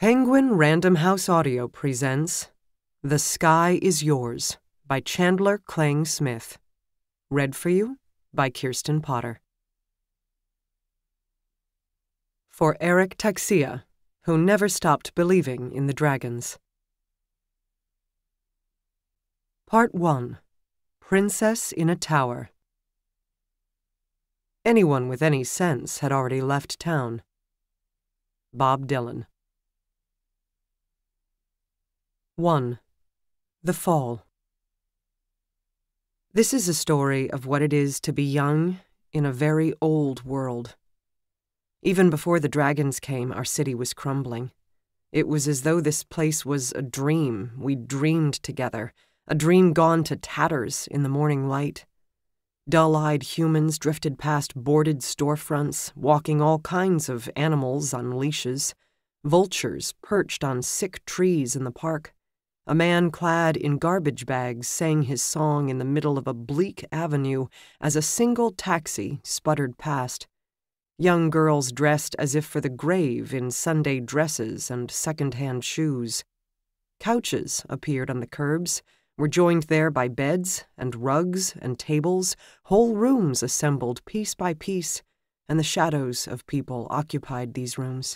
Penguin Random House Audio presents The Sky is Yours by Chandler Klang Smith. Read for you by Kirsten Potter. For Eric Taxia, who never stopped believing in the dragons. Part 1. Princess in a Tower. Anyone with any sense had already left town. Bob Dylan. 1. The Fall. This is a story of what it is to be young in a very old world. Even before the dragons came, our city was crumbling. It was as though this place was a dream we dreamed together, a dream gone to tatters in the morning light. Dull-eyed humans drifted past boarded storefronts, walking all kinds of animals on leashes, vultures perched on sick trees in the park. A man clad in garbage bags sang his song in the middle of a bleak avenue as a single taxi sputtered past. Young girls dressed as if for the grave in Sunday dresses and second-hand shoes. Couches appeared on the curbs, were joined there by beds and rugs and tables, whole rooms assembled piece by piece, and the shadows of people occupied these rooms.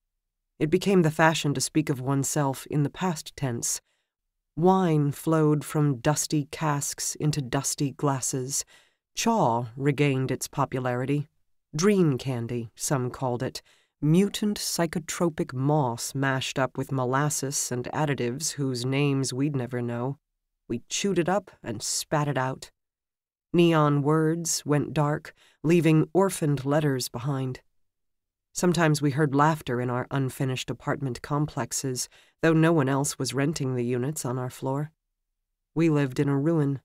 It became the fashion to speak of oneself in the past tense. Wine flowed from dusty casks into dusty glasses. Chaw regained its popularity. Dream candy, some called it. Mutant psychotropic moss mashed up with molasses and additives whose names we'd never know. We chewed it up and spat it out. Neon words went dark, leaving orphaned letters behind. Sometimes we heard laughter in our unfinished apartment complexes, though no one else was renting the units on our floor. We lived in a ruin.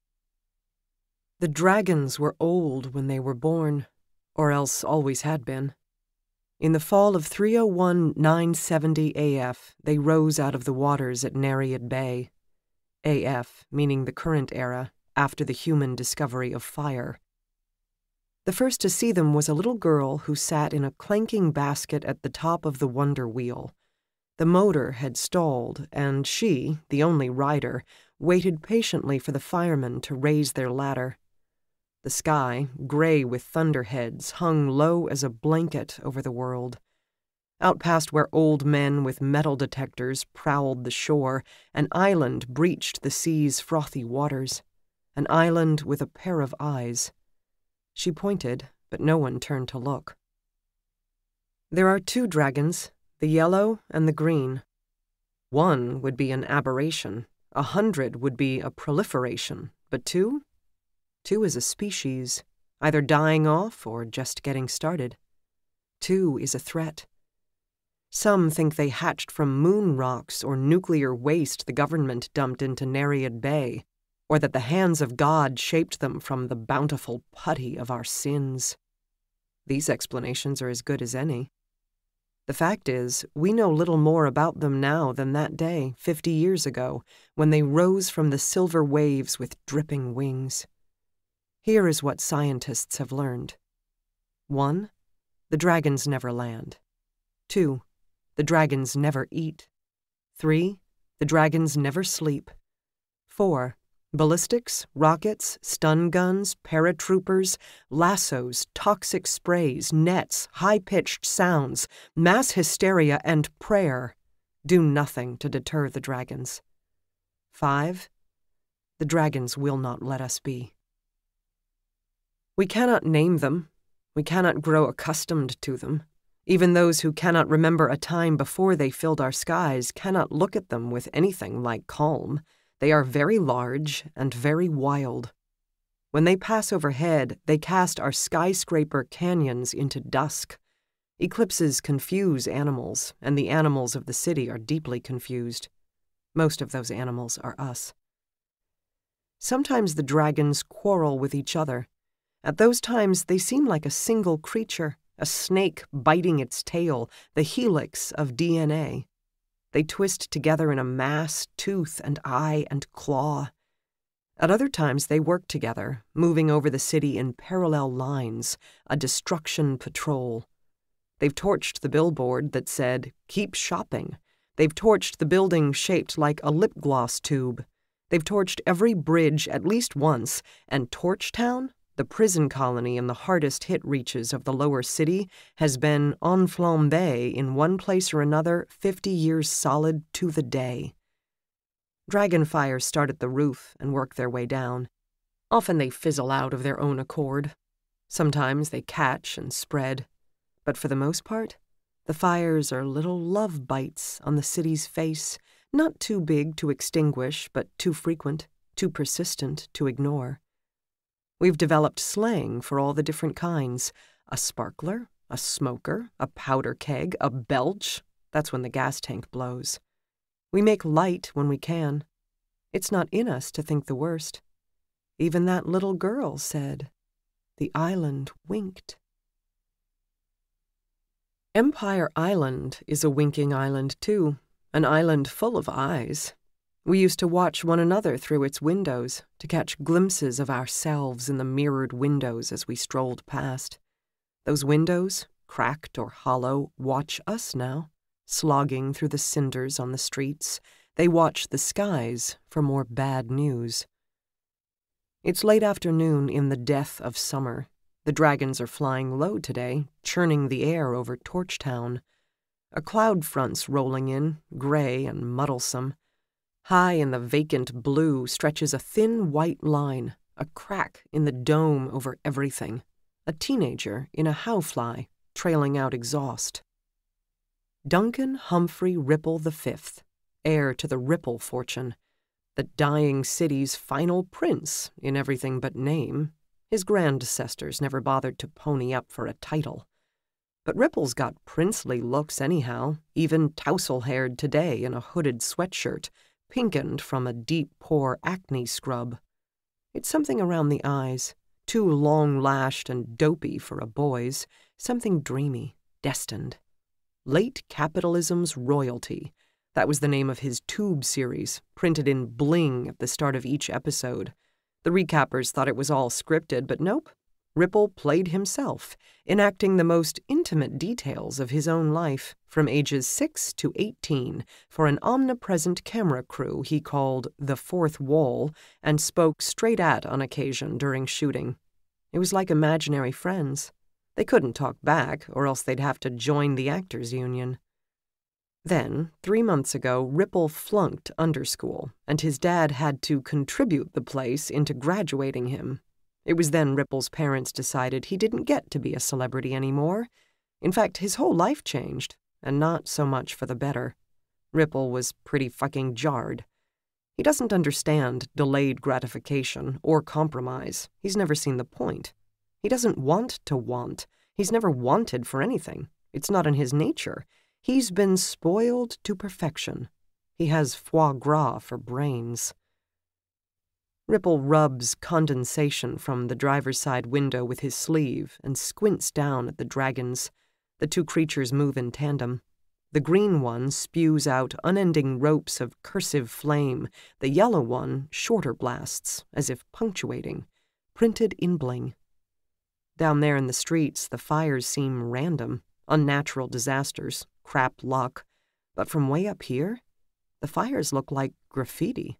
The dragons were old when they were born, or else always had been. In the fall of 301 970 AF, they rose out of the waters at Narrated Bay. AF meaning the current era, after the human discovery of fire. The first to see them was a little girl who sat in a clanking basket at the top of the wonder wheel. The motor had stalled, and she, the only rider, waited patiently for the firemen to raise their ladder. The sky, gray with thunderheads, hung low as a blanket over the world. Out past where old men with metal detectors prowled the shore, an island breached the sea's frothy waters. An island with a pair of eyes. She pointed, but no one turned to look. There are two dragons, the yellow and the green. One would be an aberration, 100 would be a proliferation, but two? Two is a species, either dying off or just getting started. Two is a threat. Some think they hatched from moon rocks or nuclear waste the government dumped into Narrated Bay, or that the hands of God shaped them from the bountiful putty of our sins. These explanations are as good as any. The fact is, we know little more about them now than that day, 50 years ago, when they rose from the silver waves with dripping wings. Here is what scientists have learned. 1. The dragons never land. 2. The dragons never eat. 3. The dragons never sleep. 4. Ballistics, rockets, stun guns, paratroopers, lassos, toxic sprays, nets, high-pitched sounds, mass hysteria, and prayer do nothing to deter the dragons. 5. The dragons will not let us be. We cannot name them. We cannot grow accustomed to them. Even those who cannot remember a time before they filled our skies cannot look at them with anything like calm. They are very large and very wild. When they pass overhead, they cast our skyscraper canyons into dusk. Eclipses confuse animals, and the animals of the city are deeply confused. Most of those animals are us. Sometimes the dragons quarrel with each other. At those times, they seem like a single creature, a snake biting its tail, the helix of DNA. They twist together in a mass, tooth and eye and claw. At other times they work together, moving over the city in parallel lines, a destruction patrol. They've torched the billboard that said, "Keep shopping," They've torched the building shaped like a lip gloss tube. They've torched every bridge at least once, and Torchtown, the prison colony in the hardest-hit reaches of the lower city, has been en flambe in one place or another 50 years solid to the day. Dragonfires start at the roof and work their way down. Often they fizzle out of their own accord. Sometimes they catch and spread. But for the most part, the fires are little love bites on the city's face, not too big to extinguish, but too frequent, too persistent to ignore. We've developed slang for all the different kinds. A sparkler, a smoker, a powder keg, a belch. That's when the gas tank blows. We make light when we can. It's not in us to think the worst. Even that little girl said, "The island winked." Empire Island is a winking island, too, an island full of eyes. We used to watch one another through its windows, to catch glimpses of ourselves in the mirrored windows as we strolled past. Those windows, cracked or hollow, watch us now, slogging through the cinders on the streets. They watch the skies for more bad news. It's late afternoon in the death of summer. The dragons are flying low today, churning the air over Torchtown. A cloud front's rolling in, gray and muddlesome. High in the vacant blue stretches a thin white line, a crack in the dome over everything. A teenager in a howfly, trailing out exhaust. Duncan Humphrey Ripple V, heir to the Ripple fortune, the dying city's final prince in everything but name. His grandcestors never bothered to pony up for a title. But Ripple's got princely looks anyhow, even tousle-haired today in a hooded sweatshirt, pinkened from a deep pore acne scrub. It's something around the eyes, too long-lashed and dopey for a boy's, something dreamy, destined. Late Capitalism's Royalty. That was the name of his Tube series, printed in bling at the start of each episode. The recappers thought it was all scripted, but nope. Ripple played himself, enacting the most intimate details of his own life from ages 6 to 18 for an omnipresent camera crew he called the Fourth Wall and spoke straight at on occasion during shooting. It was like imaginary friends. They couldn't talk back, or else they'd have to join the actors' union. Then, 3 months ago, Ripple flunked underschool, and his dad had to contribute the place into graduating him. It was then Ripple's parents decided he didn't get to be a celebrity anymore. In fact, his whole life changed, and not so much for the better. Ripple was pretty fucking jarred. He doesn't understand delayed gratification or compromise. He's never seen the point. He doesn't want to want. He's never wanted for anything. It's not in his nature. He's been spoiled to perfection. He has foie gras for brains. Ripple rubs condensation from the driver's side window with his sleeve and squints down at the dragons. The two creatures move in tandem. The green one spews out unending ropes of cursive flame. The yellow one, shorter blasts, as if punctuating, printed in bling. Down there in the streets, the fires seem random, unnatural disasters, crap luck. But from way up here, the fires look like graffiti.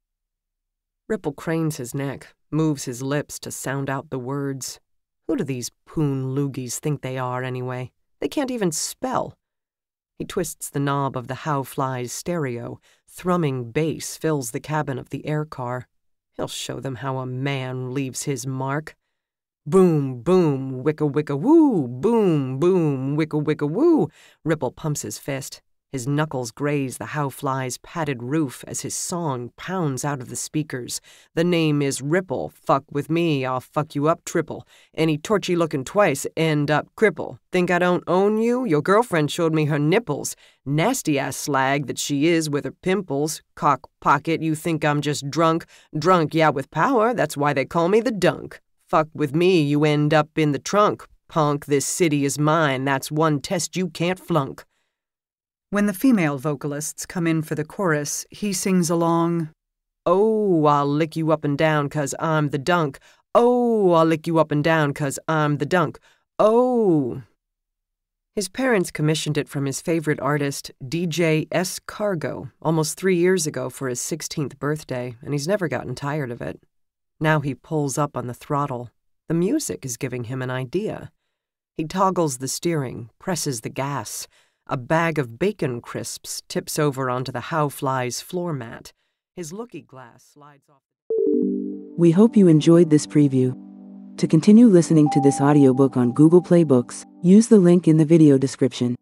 Ripple cranes his neck, moves his lips to sound out the words. Who do these poon loogies think they are, anyway? They can't even spell. He twists the knob of the Howfly's stereo. Thrumming bass fills the cabin of the air car. He'll show them how a man leaves his mark. Boom, boom, wicka, wicka, woo! Boom, boom, wicka, wicka, woo! Ripple pumps his fist. His knuckles graze the Howfly's padded roof as his song pounds out of the speakers. The name is Ripple. Fuck with me, I'll fuck you up triple. Any torchy looking twice, end up cripple. Think I don't own you? Your girlfriend showed me her nipples. Nasty-ass slag that she is with her pimples. Cock pocket, you think I'm just drunk? Drunk, yeah, with power, that's why they call me the Dunk. Fuck with me, you end up in the trunk. Punk, this city is mine, that's one test you can't flunk. When the female vocalists come in for the chorus, he sings along, "Oh, I'll lick you up and down 'cause I'm the Dunk. Oh, I'll lick you up and down 'cause I'm the Dunk. Oh." His parents commissioned it from his favorite artist, DJ S. Cargo, almost 3 years ago for his 16th birthday, and he's never gotten tired of it. Now he pulls up on the throttle. The music is giving him an idea. He toggles the steering, presses the gas. A bag of bacon crisps tips over onto the How Flies floor mat. His looky-glass slides off. We hope you enjoyed this preview. To continue listening to this audiobook on Google Play Books, use the link in the video description.